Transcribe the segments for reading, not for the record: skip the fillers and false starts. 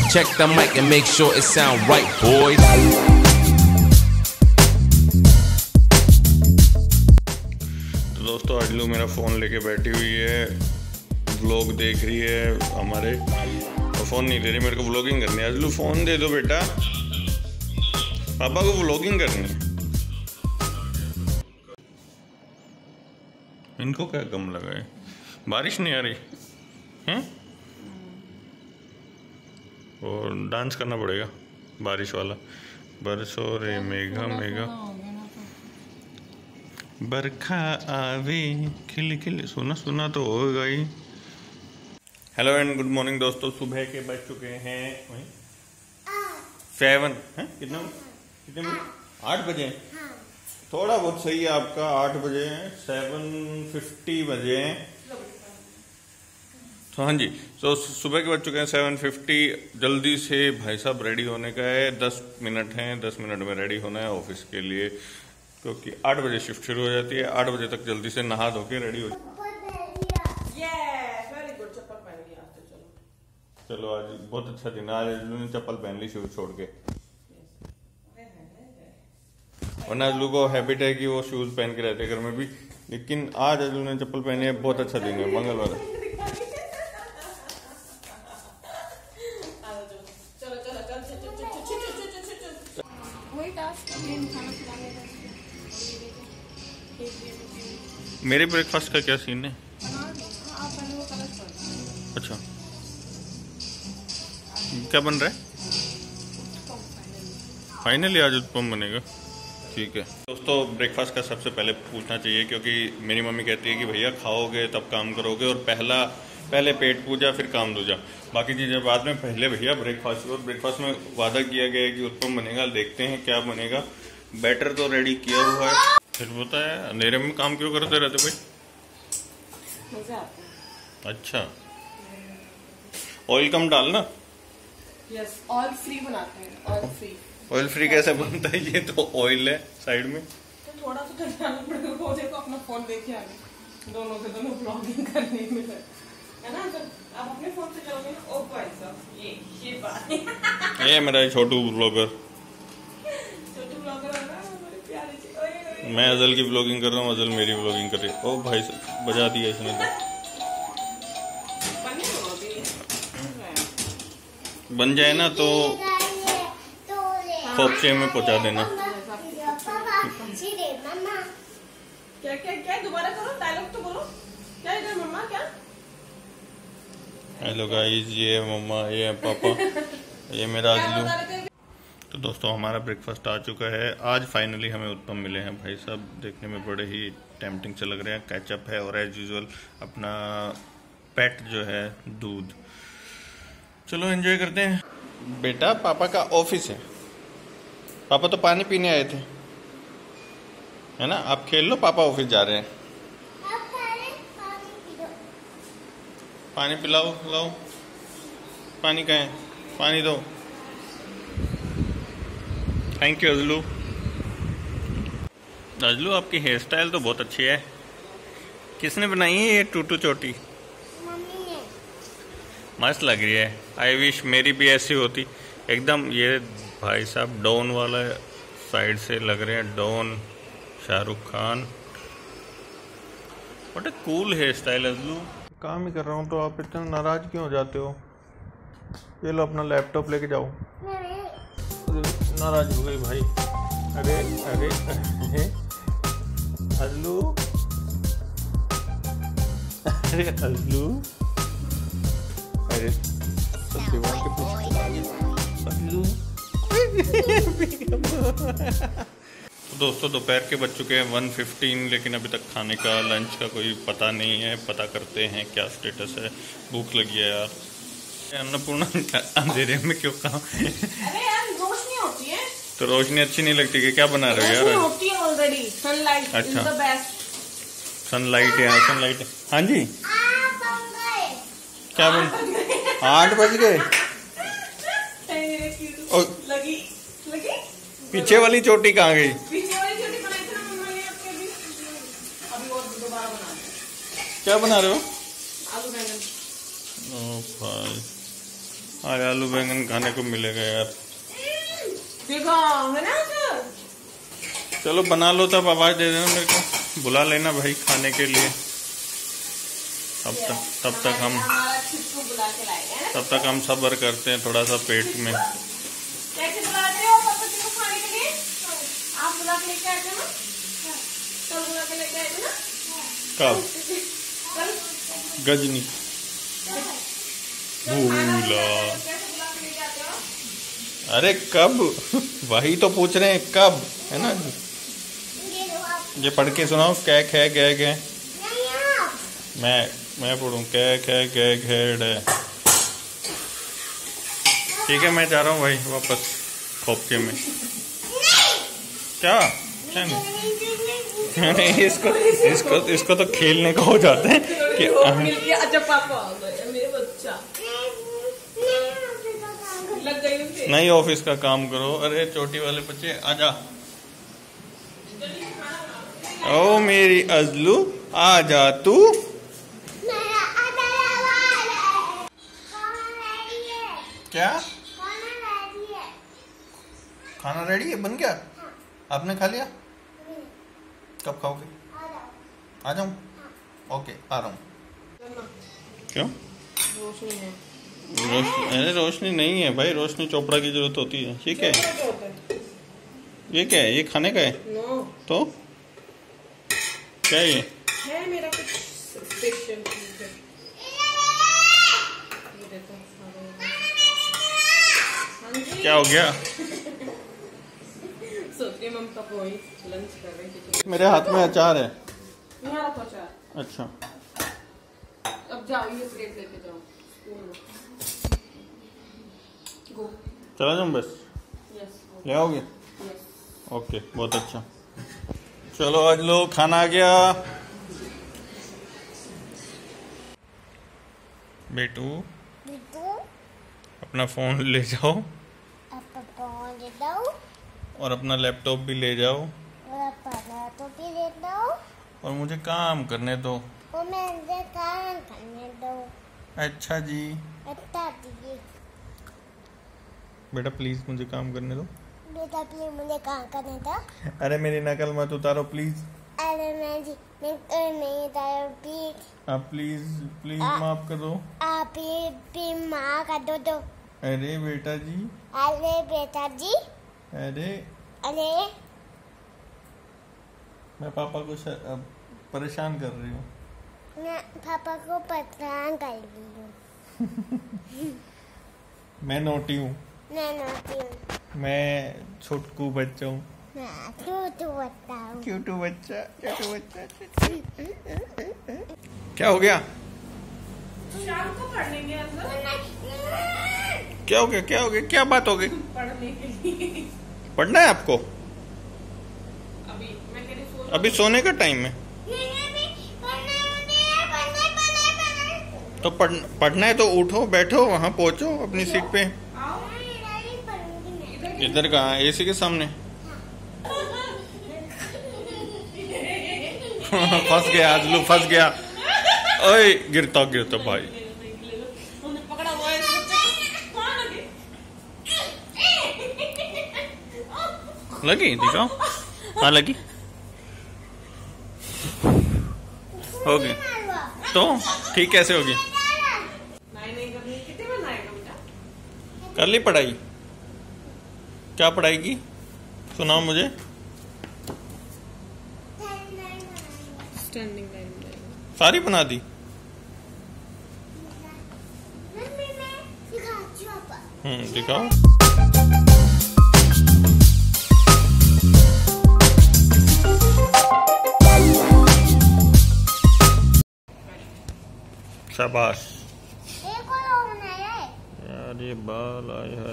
Check the mic and make sure it sound right, boys. तो दोस्तों अजलू मेरा phone लेके बैठी हुई है, व्लॉग देख रही है हमारे, और फ़ोन नहीं दे रही मेरे को व्लॉगिंग करनी है। अजलू फ़ोन दे दो बेटा, पापा को व्लॉगिंग करनी है। इनको क्या कम लगा है, बारिश नहीं आ रही हैं, और डांस करना पड़ेगा बारिश वाला। बरसो रे मेघा मेघा बरखा आवे खिल खिल, सुना सुना तो होगा ही। हेलो एंड गुड मॉर्निंग दोस्तों, सुबह के बज चुके हैं 7 हैं, कितना कितने बजे? 8 बजे। थोड़ा बहुत सही है आपका, 8 बजे हैं, 7:50 बजे हैं। तो हाँ जी, तो सुबह के बज चुके हैं 7:50। जल्दी से भाई साहब रेडी होने का है, 10 मिनट हैं, 10 मिनट में रेडी होना है ऑफिस के लिए, क्योंकि 8 बजे शिफ्ट शुरू हो जाती है। 8 बजे तक जल्दी से नहा धो के रेडी हो जाए। चलो आज बहुत अच्छा दिन, आज अजलू ने चप्पल पहन ली शूज छोड़ के, वरना अजलू को हैबिट है कि वो शूज पहन के रहते घर में भी, लेकिन आज अजलू ने चप्पल पहनी है। बहुत अच्छा दिन है, मंगलवार है। मेरे ब्रेकफास्ट का क्या सीन है? अच्छा, क्या बन रहा है? फाइनली आज उत्पम बनेगा, ठीक है। दोस्तों ब्रेकफास्ट का सबसे पहले पूछना चाहिए, क्योंकि मेरी मम्मी कहती है कि भैया खाओगे तब काम करोगे, और पहले पेट पूजा फिर काम दूजा, बाकी चीज़ें बाद में, पहले भैया ब्रेकफास्ट। और ब्रेकफास्ट में वादा किया गया है कि उत्पम बनेगा, देखते हैं क्या बनेगा। बैटर तो रेडी किया हुआ है, फिर होता है। अंधेरे में काम क्यों करते रहते भाई? मजा आता है। अच्छा, ऑयल कम डालना। यस, ऑयल फ्री बनाते हैं, ऑयल फ्री। ऑयल फ्री कैसे बनता है? ये तो ऑयल है साइड में। तो थोड़ा सा करना पड़ेगा, वो देखो अपना फोन देखे आगे, दोनों के दोनों ब्लॉगिंग करने में है ना। तो आप अपने फोन से करोगे ना। ओ भाई साहब, ये बात ये मेरा छोटू ब्लॉगर, छोटू ब्लॉगर है ना, बड़ी प्यारी सी। ओए मैं अजल की ब्लॉगिंग कर रहा हूँ, अजल मेरी ब्लॉगिंग कर रही है। ओ भाई साहब बजा दिया इसने तो। बन जाए ना तो खोपचे में पहुंचा देना। क्या क्या क्या, दोबारा करो, डायलॉग तो बोलो। क्या इधर मम्मा, क्या? हेलो गाइस, ये मम्मा, ये पापा, ये मेरा अजलू। तो दोस्तों हमारा ब्रेकफास्ट आ चुका है। आज फाइनली हमें उत्पम मिले हैं भाई साहब, देखने में बड़े ही टेम्पटिंग से लग रहे हैं। केचप है और एज यूजुअल अपना पेट जो है दूध। चलो एंजॉय करते हैं। बेटा पापा का ऑफिस है, पापा तो पानी पीने आए थे, है ना। आप खेल लो, पापा ऑफिस जा रहे हैं। पानी पिलाओ, लाओ पानी। कहाँ है? पानी दो। Thank you अजलू। अजलू आपकी हेयर स्टाइल तो बहुत अच्छी है, किसने बनाई है ये टूटू चोटी? मस्त लग रही है। आई विश मेरी भी ऐसी होती एकदम। ये भाई साहब डॉन वाला साइड से लग रहे हैं, don Shahrukh Khan. What a cool hair style Ajlu. काम ही कर रहा हूँ तो आप इतना नाराज क्यों हो जाते हो? ये लो अपना लैपटॉप लेके जाओ। नाराज हो गई भाई। अरे अरे अरे अजलू, अरे अजलू, अरे दोस्तों दोपहर के बज चुके हैं 1:15, लेकिन अभी तक खाने का, लंच का कोई पता नहीं है। पता करते हैं क्या स्टेटस है। भूख लगी है यार। अन्नपूर्णा अंधेरे में क्यों कहा? अरे यार रोशनी होती है तो रोशनी अच्छी नहीं लगती कि क्या बना रहे हो यार? होती है ऑलरेडी, सनलाइट। अच्छा, इज द बेस्ट। सनलाइट है, सनलाइट है। हाँ जी, क्या बन? 8 बज गए। लगी लगी। पीछे वाली चोटी कहाँ गई? पीछे वाली चोटी बनाई थी ना मम्मा ने आपके भी। अभी और दोबारा बना क्या बना रहे हो? आलू बैंगन। ओ भाई आज आलू बैंगन खाने को मिलेगा यार। देखो है ना सर। चलो बना लो, तब आवाज दे देना मेरे को, बुला लेना भाई खाने के लिए। तब तक हम सब्र करते हैं थोड़ा सा पेट में। कैसे बुलाते हो पापा जी को खाने के लिए? आप बुला के लेके आए थे ना? कल बुला के लेके आए थे ना? कब? कल गजनी भूला। अरे कब? वही तो पूछ रहे हैं कब, है ना? ये पढ़ के सुनाओ। कै खे गे गे। मैं पढ़ूं कै खे गे घेड़। ठीक है मैं जा रहा हूँ भाई वापस खोपचे में। क्या नहीं इसको तो खेलने का हो जाता है कि अच्छा पापा आ गए मेरे बच्चा लग गई उनसे। नहीं ऑफिस का काम करो। अरे छोटी वाले बच्चे आजा। ओ मेरी अजलू आजा तू। क्या खाना रेडी है? बन गया? आपने खा लिया? कब खाओगे? आ जाऊं? ओके आ रहा हूँ। क्यों? रोशनी है। अरे रोशनी नहीं है भाई, रोशनी चोपड़ा की जरूरत होती है। ये क्या है? ये क्या है? ये खाने का है? नो। तो क्या ये? है मेरा कुछ स्पेशल चीज है। ये देखो। हाँ जी। क्या हो गया? सोचिए ममता कोई लंच कर रही थी। मेरे हाथ में अचार है। यहाँ रखो अचार। अच्छा अब जाओ ये प्लेट लेके जाओ स्कूल में। गो। चला जाऊँ बस? यस। ले आओगे? यस। ओके बहुत अच्छा। चलो आज लो खाना आ गया। बेटू अपना फोन ले जाओ और अपना लैपटॉप भी ले जाओ और मुझे काम करने दो। अच्छा जी। बेटा प्लीज मुझे काम करने दो। बेटा प्लीज मुझे काम करने दो। अरे मेरी नकल मत उतारो प्लीज। अरे मैं नहीं उतारो प्लीज। आप प्लीज प्लीज माफ कर दो। आप भी माँ कर दो। अरे बेटा जी। अरे बेटा जी। अरे अरे मैं पापा को परेशान कर रही हूँ। मैं पापा को परेशान कर रही हूँ। मैं नोटी हूँ। मैं नोटी हूँ। मैं छोटकू बच्चा हूँ। क्यूटू बच्चा। क्या हो गया? शाम को पढ़ लेंगे अंदर। क्या हो गया? क्या हो गया? क्या बात हो गई? पढ़ने के लिए। पढ़ना है आपको? अभी मैं कह रही सोच। अभी सोने का टाइम है तो पढ़ना है तो उठो बैठो वहाँ पहुँचो अपनी सीट पे। इधर कहाँ? एसी के सामने। फंस गया आजलू फंस गया। ओए गिरता भाई। पकड़ा हुआ है इस बच्चे को। कौन लगी? दिखाओ। हाँ लगी। होगी तो ठीक कैसे होगी? नहीं करनी। कितने में आएगा बेटा? कर ली पढ़ाई? क्या पढ़ाई की? सुनाओ मुझे। स्टैंडिंग लाइन सारी बना दी? दिखाओ। शाबाश यार ये बाल आए है।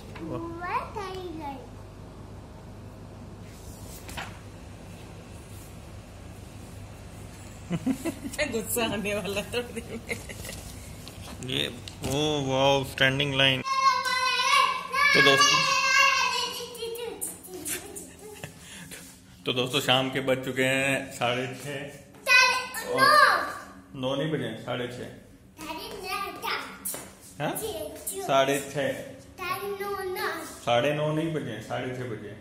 गुस्सा आने वाला थोड़ी देर में। ये ओ वाओ स्टैंडिंग लाइन। तो दोस्तों शाम के बज चुके हैं 6:30। 9 नहीं बजे 6:30। हाँ 6:30 9:30 नहीं बजे 6:30 बजे।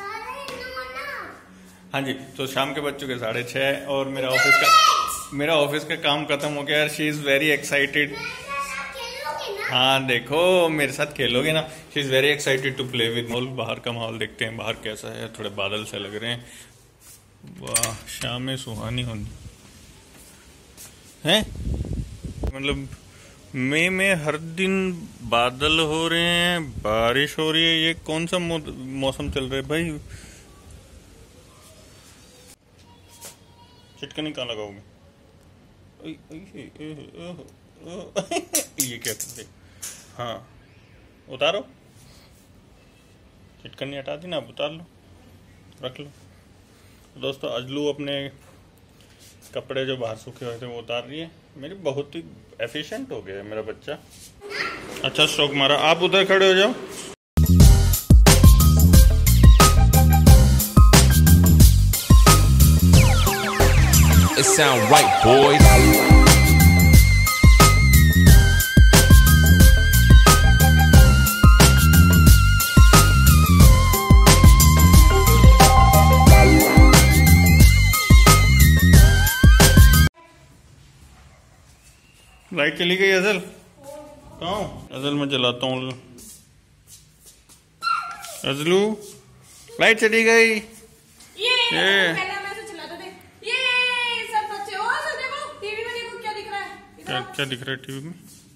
हाँ जी, तो शाम के बज चुके 6:30 और मेरा ऑफिस का काम खत्म हो गया। She is very excited. हाँ देखो मेरे साथ खेलोगे ना। She is very excited to play with mall. बाहर का माहौल देखते हैं, बाहर कैसा है। थोड़े बादल से लग रहे हैं। वाह, शाम में सुहानी होनी है। मतलब मई में हर दिन बादल हो रहे हैं, बारिश हो रही है। ये कौन सा मौसम चल रहा है भाई? चिटकनी कहाँ लगाओगे? ये क्या करते? हाँ उतारो, चिटकनी हटा दी ना, अब उतार लो, रख लो। दोस्तों अजलू अपने कपड़े जो बाहर सूखे हुए थे वो उतार रही है। मेरी बहुत ही एफिशिएंट हो गया है मेरा बच्चा। अच्छा स्ट्रोक मारा। आप उधर खड़े हो जाओ। It sound right, boys. Light चली गई अजल? कहाँ? अजल मैं जलाता हूँ। अजलू लाइट चली गई। ये सब बच्चे हो सब देखो टीवी में, देखो क्या दिख रहा है। क्या दिख रहा है टीवी में?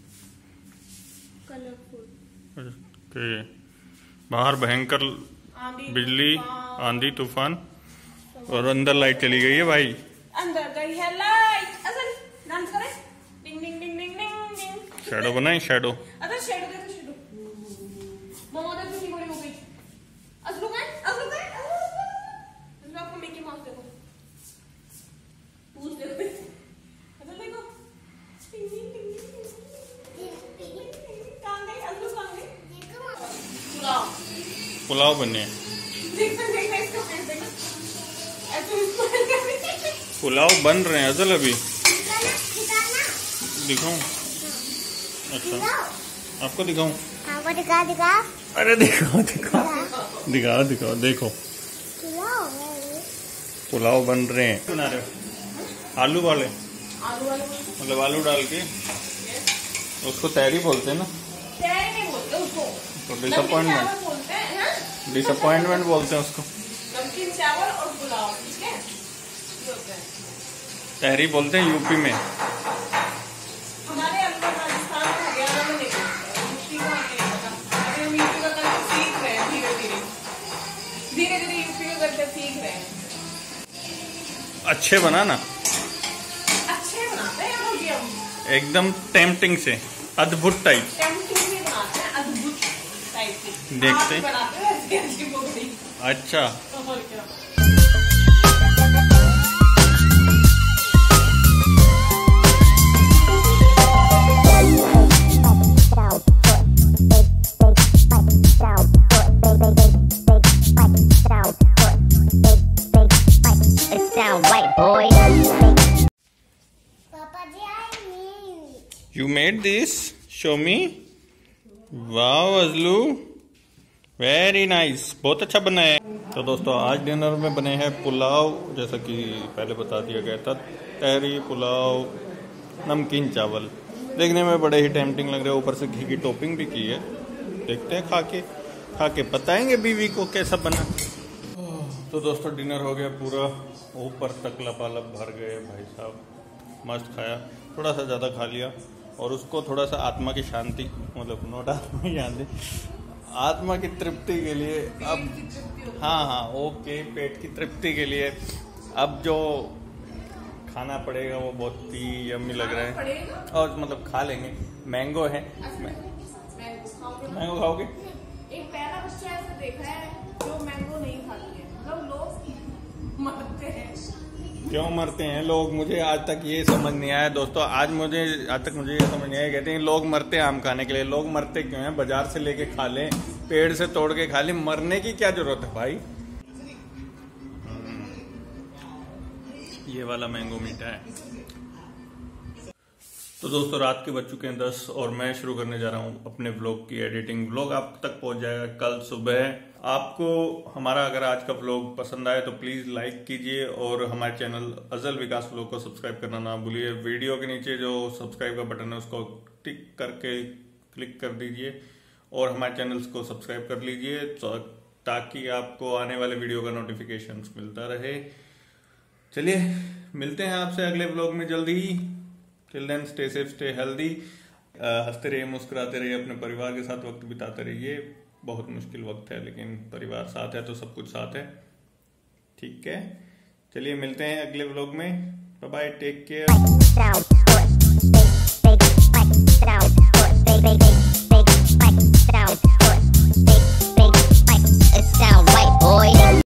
कलरफुल। बाहर भयंकर बिजली, आंधी तूफान और अंदर लाइट चली गई है भाई। अंदर गई है लाइट। असल डांस करें। Ding ding ding ding ding ding. Shadow बनाए, शैडो। असल शैडो देखो, शैडो मम्मा देखो कितनी बड़ी हो गई। असल का आपको मिकी माउस देखो, पूछ देखो। असल देखो डिंग डिंग डिंग डिंग। कहां गई असल? कहां गई? पुलाव बने। पुलाव बन रहे हैं अजल अभी। दिखाऊं? अच्छा आपको दिखाऊं? दिखा। अरे दिखाओ देखो। पुलाव बन रहे हैं। बना रहे हो? आलू वाले मतलब आलू डाल के उसको तहरी बोलते हैं ना? तहरी नहीं बोलते उसको, तो डिसअपॉइंटमेंट बोलते हैं। डिसअपॉइंटमेंट बोलते हैं उसको। नमकीन चावल और पुलाव, ठीक है, ये होता है। तहरी बोलते हैं यूपी में। हमारे अंदर राजस्थान में हरियाणा में नहीं बोलते, यूपी का नहीं पता। अभी हम यूपी का कल्चर सीख रहे हैं धीरे धीरे यूपी का कल्चर सीख रहे हैं। अच्छे बनाना। अच्छे बनाते हैं रोटी हम, एकदम टेम्पटिंग से, अद्भुत टाइप। टेम्पटिंग भी बनाते हैं, अद्भुत टाइप की। देखते आप बनाते हैं ऐसी अच्छी बोली। अच्छा और क्या। You made this? Show me. Wow, Ajlu, very nice, बहुत अच्छा बना है। तो दोस्तों आज डिनर में बने हैं पुलाव, जैसा कि पहले बता दिया गया था। तहरी, पुलाव, नमकीन चावल। देखने में बड़े ही टेम्पटिंग लग रहे हैं। ऊपर से घी की टॉपिंग भी की है। देखते हैं खा के बताएंगे बीवी को कैसा बना। तो दोस्तों डिनर हो गया पूरा, ऊपर तक लपालप भर गए भाई साहब। मस्त खाया, थोड़ा सा ज़्यादा खा लिया। और उसको थोड़ा सा आत्मा की शांति, मतलब नोट आत्मा की शांति, आत्मा की तृप्ति के लिए अब, हाँ ओके, पेट की तृप्ति के लिए अब जो खाना पड़ेगा वो बहुत ही यम्मी लग रहा है। और मतलब खा लेंगे। मैंगो है, मैंगो खाओगे? एक पहला बच्चा ऐसा देखा है जो मैंगो नहीं खाती है, मतलब लोग मरते हैं। क्यों मरते हैं लोग? मुझे आज तक ये समझ नहीं आया दोस्तों। आज तक मुझे ये समझ नहीं आया। कहते हैं लोग मरते हैं आम खाने के लिए। लोग मरते क्यों हैं? बाजार से लेके खा लें, पेड़ से तोड़ के खा लें। मरने की क्या जरूरत है भाई? ये वाला मैंगो मीठा है। तो दोस्तों रात के बज चुके हैं 10 और मैं शुरू करने जा रहा हूँ अपने व्लॉग की एडिटिंग। व्लॉग आप तक पहुंच जाएगा कल सुबह। आपको हमारा अगर आज का व्लॉग पसंद आए तो प्लीज लाइक कीजिए और हमारे चैनल अजल विकास व्लॉग को सब्सक्राइब करना ना भूलिए। वीडियो के नीचे जो सब्सक्राइब का बटन है उसको टिक करके क्लिक कर दीजिए और हमारे चैनल्स को सब्सक्राइब कर लीजिए ताकि आपको आने वाले वीडियो का नोटिफिकेशन मिलता रहे। चलिए मिलते हैं आपसे अगले व्लॉग में जल्दी ही। Till then stay safe, stay healthy. हंसते रहिए, मुस्कुराते रहिए, अपने परिवार के साथ वक्त बिताते रहिए। बहुत मुश्किल वक्त है लेकिन परिवार साथ है तो सब कुछ साथ है। ठीक है, चलिए मिलते हैं अगले व्लॉग में। Bye bye, take care.